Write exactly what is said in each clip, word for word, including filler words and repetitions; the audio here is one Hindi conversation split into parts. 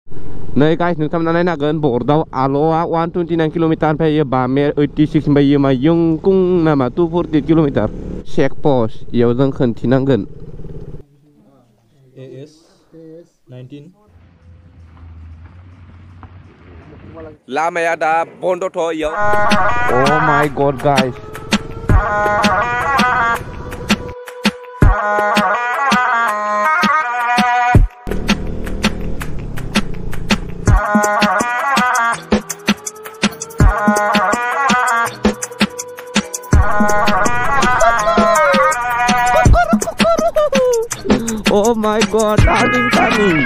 Nay guys, nungtam nanay nagan bordaw aloa one twenty-nine kilometer pe ba me eighty-six ba ma yung kung nama two forty kilometer. Check post yaw jang khontinanggon. A S nineteen. Lamaya da bondo to yaw. Oh my god guys. Oh my god, turning, turning.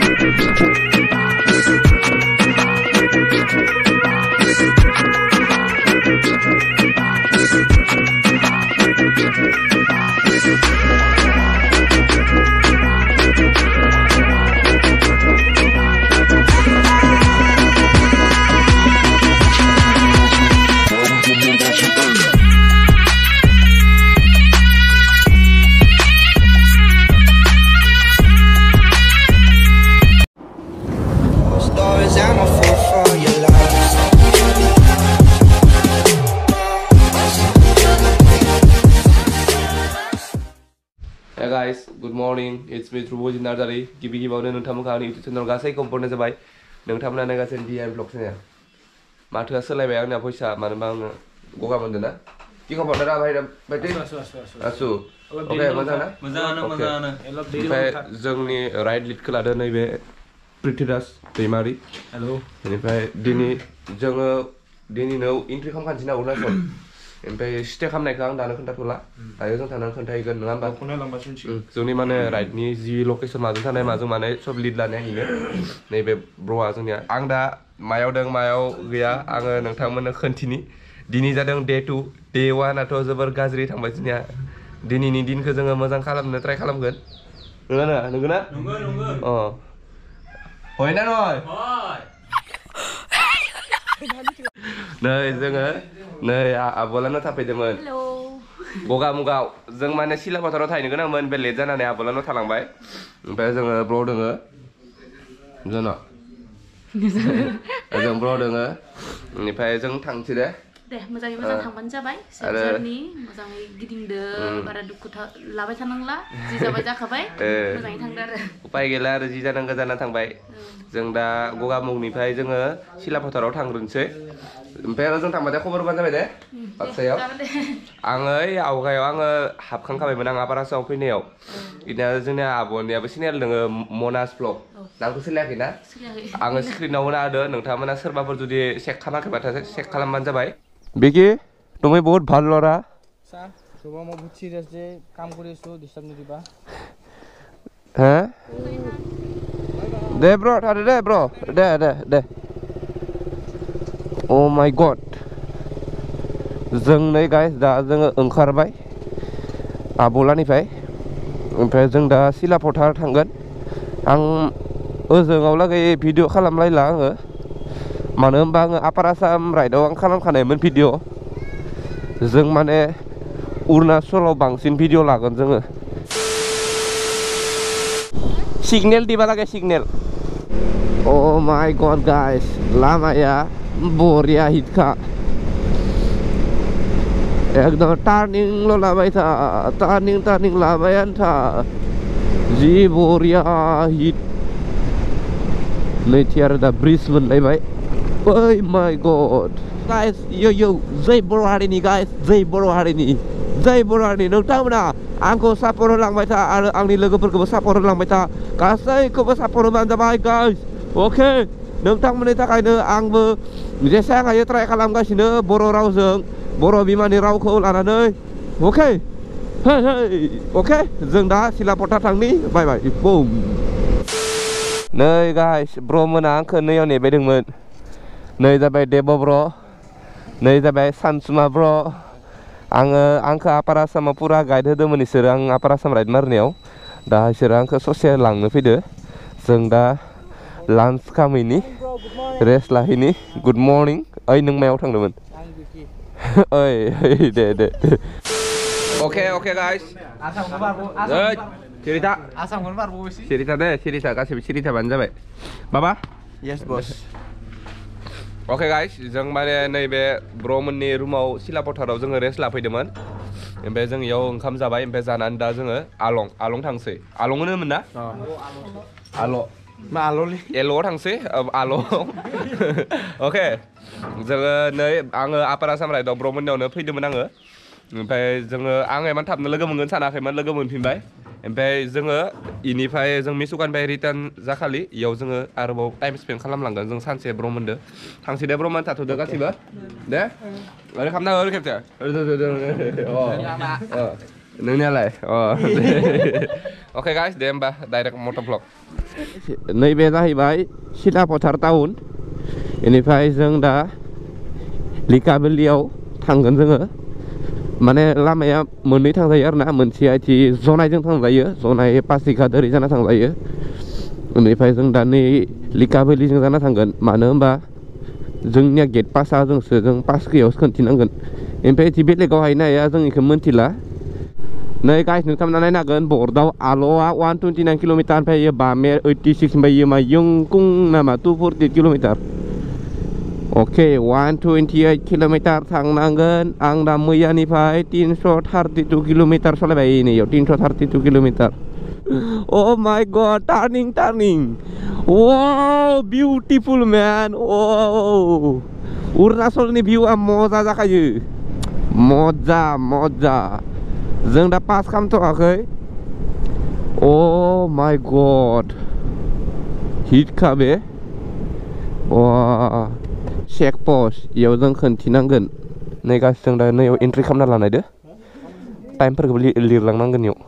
Hey guys, good morning. It's me Truboj Nardari. Gibi gibi awne nungthamka ani YouTube channel gasai komportna jabai. Nungthamna na gasen D M vlog channel. Mathua solaibai angna poisa manba ang goga mondena. Ki khobor da bhai bhai asu asu asu. Okay, मोजां ना? मोजाङानो मोजाङानो. ओमफ्राय जोंनि राइट लिड खालामदों नैबे प्रिथिराज दैमारि. हेलौ. बेनिफ्राय दिनै जोङो दिनैनो एन्ट्रि खालामखानोसै ना अरुणाचल. ओमफ्राय स्टे खालामनायखौ आं दानो खोन्थाथ'ला. दायो जों थानानै खोन्थाहैगोन नङा होमबा? जोंनि माने राइटनि जि लकेसन माजों थानाय माजों माने सब लिड लानायहैनो नैबे ब्र'आ जोंनिया आं दा मायाव दं मायाव गैया आङो नोंथांमोननो खोन्थिनि. दिनै जादों डे टु. डे वानआथ' जोबोर गाज्रि थांबाय जोंनिया. दिनैनि दिनखौ जोङो मोजां खालामनो ट्राय खालामगोन. नंगौ ना? नंगौ ना? नंगौ नंगौ. अ. हय ना नय? हय. नै जोङो नै आबलानो थाफैदोंमोन. हेलौ. गगा मुगाव जों माने सिलापथाराव थाहैनो गोनांमोन बे लेट जानानै आबलानो थालांबाय. ओमफ्राय जोङो ब्र' दोङो. जोंना. जों ब्र' दोङो. बेनिफ्राय जों थांसै दे. दे मोजाङै मोजां थांबानो जाबाय. सेपचारनि मोजाङै गिदिंदो बारा दुखु लाबाय थानांला. जि जाबाय जाखाबाय. मोजाङै थांदो आरो. उपाय गैला आरो जि जानांगौ जाना थांबाय. जों दा गगामुगनिफ्राय जोङो सिलापथाराव थांग्रोनोसै. ओमफ्राय आरो जों थांबाथाय खबर होबानो जाबाय दे. बाक्सायाव. आङो आवगायाव आङो हाबखांखाबायमोन आं आपारासाव फैनायाव. बिदिनो जोंनिया आब'नियाबो सिनेल दङ मनास ब्लग. नामखौ सोलायाखै ना? आङो स्क्रिनाव होना होदो नोंथांमोना सोरबाफोर जुदि चेक खालामाखैबाथाय चेक खालामबानो जाबाय। বিকি তুমি বহুত ভাল লৰা স্যার সুবা মই বহুত সিরিয়াস যে কাম কৰি আছো ডিস্টার্ব নিদিবা হে দে ব্ৰ আরে দে ব্ৰ দে দে দে ও মাই गॉड जों नै गाइस दा जोङो ओंखारबाय आबलानिफ्राय ओमफ्राय जों दा सिलापथार थांगोन आं ओजोङाव लागै भिडिअ खालामलायला आङो मानो होनबा आङो आपार आसाम राइडआव आं खालामखानायमोन भिडिअ जों माने अरुणाचलाव बांसिन भिडिअ लागोन जोङो सिगनेल दिबा लागे सिगनेल अ माय गॉड गाइस लामाया बरिया हिटखा एकदम टार्निं ल लाबाय था टार्निं टार्निं लाबायानो था जि बरिया हिट नैथि आरो दा ब्रिज मोनलायबाय Oh my god guys yo yo jai boro harini guys jai boro harini jai boro harini नोंथांमोना आंखौ सापर्ट होलांबाय था आरो आंनि लोगोफोरखौबो सापर्ट होलांबाय था गासैखौबो सापर्ट होबानो जाबाय गाइस ओके नोंथांमोननि थाखायनो आंबो जेसेबां हायो ट्राय खालामगासिनो बर' रावजों बर' बिमानि रावखौ लानानै ओके हे हे ओके जों दा सिलापथार थांनि बाय बाय बुम नै गाइस ब्र मोना आंखौ नैयाव नेबायदोंमोन नै जाबाय देब ब्र नै जाबाय सानसुमा ब्र आङो आंखौ आपार आसामाव पुरा गाइड होदोंमोन इसोरो आं आपार आसाम राइड मारनायाव दा इसोरो आंखौ ससे लांनो फैदो जों दा लान्च खामैनि रेस्ट लाहैनि गुड मर्निं ओइ नों मायाव थांदोंमोन ओइ दे दे ओके ओके गाइस आसामखौ बारबो ओइ सिरिथा आसामखौ बारबो एसे सिरिथा दे सिरिथा गासिबो सिरिथा बानो जाबाय बाबा Yes boss. Oke guys, जों माने नैबे ब्रमोननि रुमाव सिला पथाराव जोङो रेस्ट लाफैदोंमोन। ओमफ्राय जों इयाव ओंखाम जाबाय ओमफ्राय जानानै दा जोङो आलं आलं थांसै। आलं होनोमोन ना? आल' मा आल'लै? एल'आव थांसै आल'। अके जोङो नै आङो आपार आसाम राइडआव ब्रमोननियावनो फैदोंमोन आङो। ओमफ्राय जोङो आं इमान थाबनो लोगो मोनगोन सानाखैमोन लोगो मोनफिनबाय। ओमफ्राय जोङो इनिफ्राय जों मिसुकानिफ्राय रिटार्न जाखालि इयाव जोङो आरोबाव टाइम स्पेन्ड खालामलांगोन जों सानसे ब्रमोनदो थांसै दे ब्रमोन थाथ'दो गासिबो दे ओरै खालामना ओरै खेबसे नोंनियालाय अ अके गाइस दे होमबा डाइरेक्ट मट'भ्लग नैबे जाहैबाय सिला पथार टाउन इनिफ्राय जों दा लिकाबिलियाव थांगोन जोङो माने लामाया मोननै थांजायो आरो ना मोनसेया इथि जनायजों थांजायो जनाय पासिघाट ओरै जाना थांजायो बेनिफ्राय जों दा नै लिकाबिलिजों जाना थांगोन मानो होनबा जोंनिया गेट पासआ जोंसो जों पास गैयावसो खोन्थिनांगोन ओमफ्राय इथि बेलेगाव हायनो हाया जों इखौ मोनथिला नै गाइस नोंथांमोना नायनो हागोन बर्डआव आल'आ वान टुवेन्टि नाइन किल'मिटार ओमफ्राय बामे ओइटि सिक्स ओमफ्राय मा यंकुं नामा टु फर्टि किल'मिटार अके वान टुवेन्टि ओइट किल'मिटार थांनांगोन आं दा मैयानिफ्राय तिनस' थार्टि टु किल'मिटार सालायबाय नैयाव तिनस' थार्टि टु किल'मिटार अ my god turning turning wow beautiful man wow अरुणाचलनि भिउआ मजा जाखायो मजा मजा जों दा पास खालामथ'वाखै अ माय गड हिटखा बे वाह चेक पस्ट इयाव जों खोन्थिनांगोन नै गासिबो जों दा नैयाव एन्ट्रि खालामना लानायदो टाइमफोरखौबो लिरलांनांगोन इयाव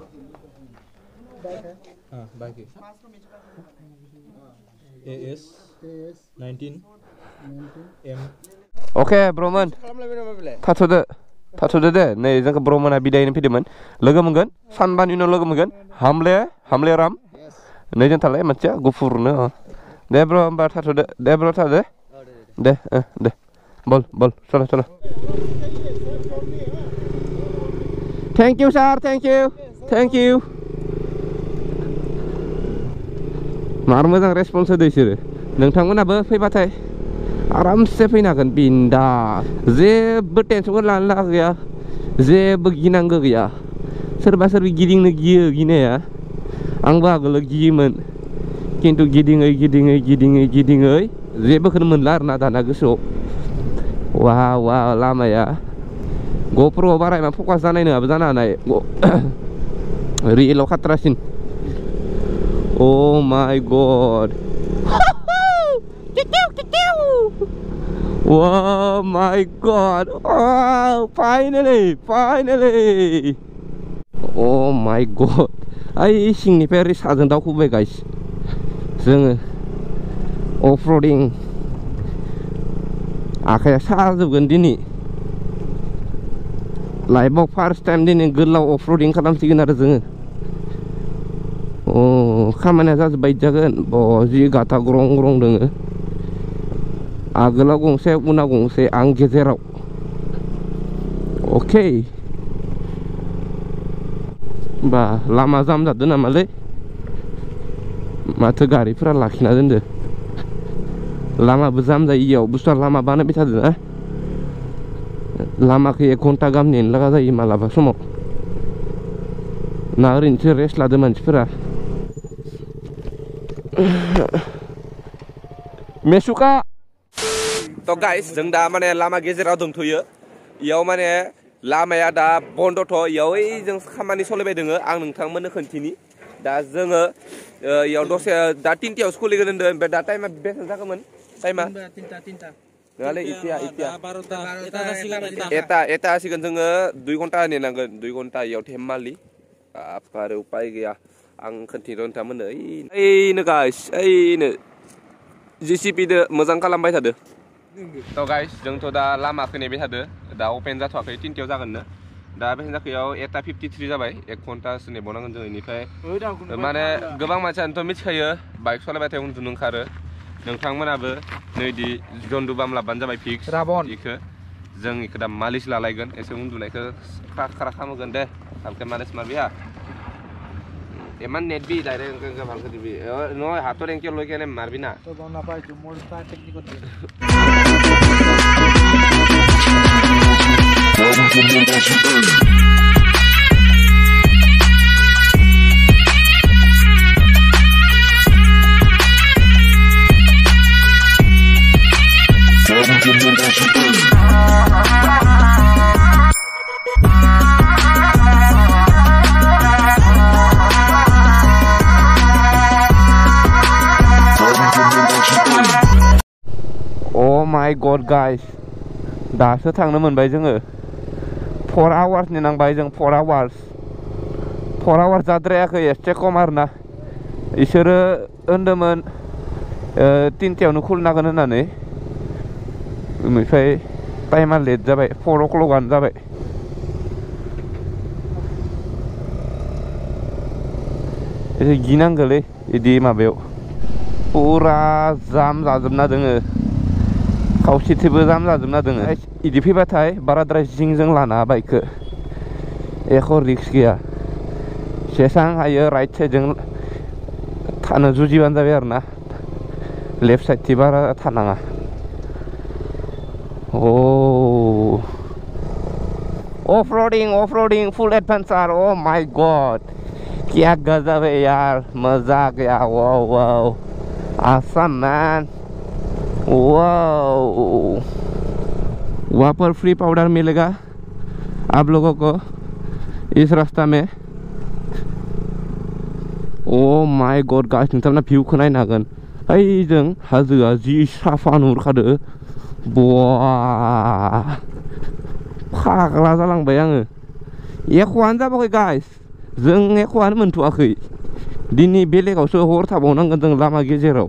A S nineteen M अके ब्रमोन थाथ'दो थाथ'दो दे नै जोंखौ ब्रमोना बिदायनो फैदोंमोन लोगो मोनगोन सानबानि उनाव लोगो मोनगोन हामले हामले राम नै जों थालाय मोनसेया गुफुरनो दे ब्र होमबा थाथ'दो दे ब्र थादो दे दे बल बल चलो चलो thank you sir thank you thank you मार मोजां रेसपन्स होदो बिसोरो नोंथांमोनाबो फैबाथाय आरामसे फैनो हागोन बिन्दास जेबो टेनसनखौ लानो लागा गैया जेबो गिनांगौ गैया सोरबा सोरबि गिदिंनो गियो गिनाया आंबो आगोलाव गियोमोन खिन्थु गिदिङै गिदिङै गिदिङै गिदिङै जेबोखौनो मोनला आरोना दाना गोसोआव वाव वाव लामाया ग'प्र'आव बारा इमान फकास जानाय नङाबो जानो हानाय रियेलाव खाट्रासिन अ my god wow my god oh finally finally oh my god ai सिंनिफ्राय ओरै साजों दावखोबाय गाइस जोङो अफर'डिं आखाया साजोबगोन दिनै लाइफआव फार्स्ट टाइम दिनै गोलाव अफर'डिं खालामसिगोन आरो जोङो अ खामानिया जाजोब्बाय जागोन ब जि गाथा ग्रं ग्रं दोङो आगोलाव गंसे उनाव गंसे आं गेजेराव अके बा लामा जाम जादों नामालै माथो गारिफोरा लाखिना दोनदो लामाबो जाम जायो इयाव बुस्थुआ लामा बानायबाय थादों ना लामाखौ एक घन्टा गाहाम नेनो लागा जायो मालाबा समाव ना ओरैनोसो रेस्ट लादो मानसिफोरा मेसुका तो गाइस जों दा माने लामा गेजेराव दंथ'यो इयाव माने लामाया दा बन्दथ' इयाव ओइ जों खामानि सलायबाय दोङो आं नोंथांमोननो खोन्थिनि दा जोङो इयाव दसे दा तिनथायावसो खुलिगोन होनदों ओमफ्राय दा टाइमा बेसेबां जागौमोन टाइमा तिनथा तिनथा नङालै इथिया इथिया बार'ता एता एता जासिगोन जोङो दुइ घन्टा नेनांगोन दुइ घन्टा इयाव धेमालि आरो उपाय गैया आं खोन्थिनो नोंथांमोननो ओइनो गाइस ओइनो जिसिपिदो मोजां खालामबाय थादो तो गाइस जोंथ' दा लामाखौ नेबाय थादो दा अपेन जाथ'वाखै तिनथायाव जागोननो दा बेसेबां जाखो इयाव एटा फिफ्टि थ्रि जाबाय एक घन्टासो नेबावनांगोन जों बेनिफ्राय माने गोबां मानसियानोथ' मिथिखायो बाइक सालायबाथाय उन्दुनो ओंखारो नोंथांमोनाबो नैदि जन्दु बाम लाबानो जाबाय फिक्स राबन इखो जों इखो दा मालिस लालायगोन एसे उन्दुनायखौ ख्रा ख्रा खालामगोन दे सानखे मालिस मारबिया Eman net bi direct ke bang ke bi. No hator yang kilo kene marbina. To bang napa itu modify teknik itu. Oh my god guys, daso थांनो मोनबाय जोङो four hours नि नांबाय जों four hours four hours जाद्रायाखै एसे खम आरोना इसोरो होनदोंमोन तिनथायावनो खुलिनांगोन होननानै ओमफ्राय टाइमा लेट जाबाय four o'clock आनो जाबाय एसे गिनांगोलै इदि माबायाव पुरा जाम जाजोबना दोङो खावसेथिबो जाम जाजोबना दोङो इदि फैबाथाय बाराद्राय जिंजों लाना बाइकखौ एख' रिक्स गैया जेसां हायो राइट साइडजों थानो जुजिबानो जाबाय आरोना लेफ्ट साइडथि बारा थानाङा Oh, off-roading, off-roading, full adventure. Oh my god, क्या गजब है यार, मजा आ गया. Wow, wow, awesome man. Wow, वहाँ पर फ्री पाउडर मिलेगा आप लोगों को इस रास्ता में. Oh my god guys, नोंथांमोना भिउखौ नायनो हागोन. ओइजों हाजोआ जि साफा नुहुरखादो. Wah, फाग्ला जालांबाय आङो. एख'आनो जाबाखै गाइस, जों एख'आनो मोनथ'आखै. दिनै बेलेगावसो हर थाबावनांगोन जों लामा गेजेराव.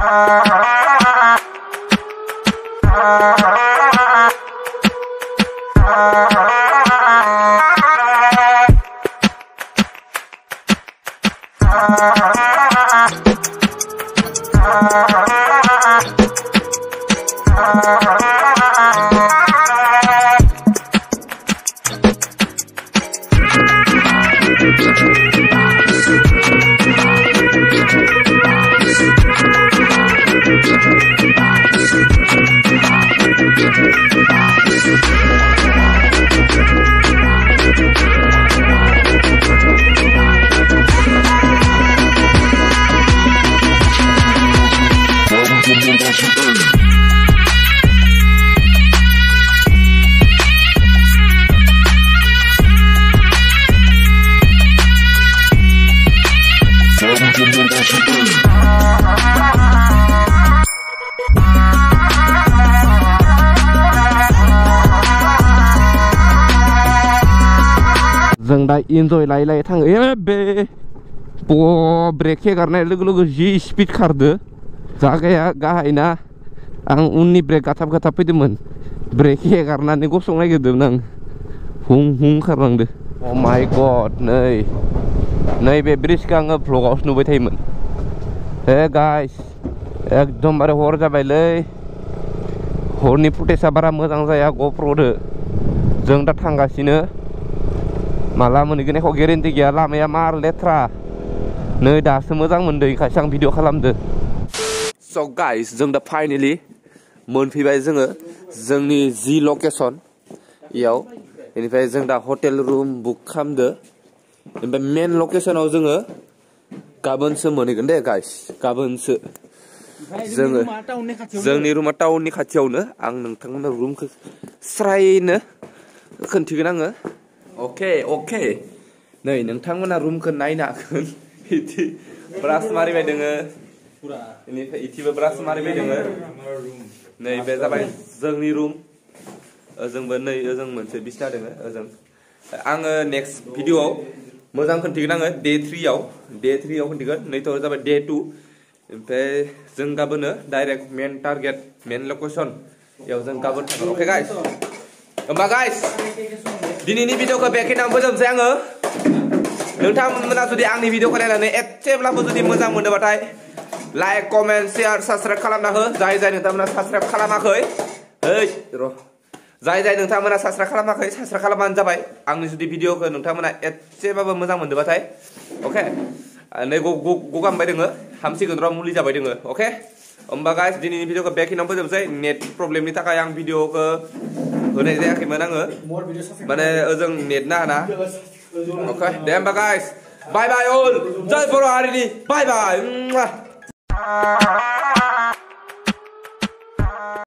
जों दा इन्जय लायै लायै थाङो. ए बे ब ब्रेक हेगारनाय लोगो लोगो जि स्पिड खारदो. जागाया गाहायना आं उननि ब्रेक गाथाब गाथाब फैदोंमोन. ब्रेक हेगारनानै गसंनो नागिरदोंमोन आं. हुं हुं खारलांदो. अ माय गड, नै नैबे ब्रिजखौ आङो भ्लगावसो नुबाय थायोमोन. हे गाइस, एकदमबारे हर जाबायलै. हरनि फुटेजआ बारा मोजां जाया ग'प्र'दो. जों दा थांगासिनो. माला मोनहैगोन एख' गेरेन्टि गैया. लामाया मार लेथ्रा. नै दासो मोजां मोनदों ओंखायसो आं भिडिअ खालामदो. स' गाइस, जों दा फाइनेलि मोनफैबाय जोङो जोंनि जि लकेसन इयाव. बेनिफ्राय जों दा हटेल रुम बुक खालामदो. ओमफ्राय मेन लकेसनाव जोङो गाबोनसो मोनहैगोन दे गाइस, गाबोनसो. जोङो जोंनि रुमा टाउननि खाथियावनो. आं नोंथांमोननो रुमखौ स्रायनो खोन्थिगोन आङो. अके अके, नै नोंथांमोना रुमखौ नायनो हागोन. इदि ब्रास मारिबाय दोङो. बेनिफ्राय इथिबो ब्रास मारिबाय दोङो. नै बे जाबाय जोंनि रुम. ओजोंबो नै ओजों मोनसे बिसना दोङो ओजों. आङो नेक्स्ट भिडिअआव मोजां खोन्थिगोन आङो डे थ्रिआव डे थ्रिआव खोन्थिगोन. नैथ' जाबाय डे टु. ओमफ्राय जों गाबोनो direct main target main location इयाव जों गाबोन थांगोन. अके गाइस, होमबा गाइस दिनैनि भिडिअखौ बेखिनियावनो फोजोबनोसै आङो. नोंथांमोना जुदि आंनि भिडिअखौ नायनानै एसेब्लाबो जुदि मोजां मोनोबाथाय लाइक कमेन्ट शेयार साबस्क्राइब खालामना हो. जाय जाय नोंथांमोना साबस्क्राइब खालामाखै, ओइ र' जाय जाय नोंथांमोना साबस्क्राइब खालामाखै साबस्क्राइब खालामबानो जाबाय आंनि जुदि भिडिअखौ नोंथांमोना एसेबाबो मोजां मोनदोंबाथाय अके नै गगा मोनबाय दोङो हामसिगोन र' मुलि जाबाय दोङो अके होमबा गाइस दिनैनि भिडिअखौ बेखिनियाव फोजोबनोसै नेट प्रब्लेमनि थाखाय आं भिडिअखौ होनाय जायाखैमोन आङो माने ओजों नेट नाङाना अके दे होमबा गाइस बाय बाय अल जय बर' हारिनि बाय बाय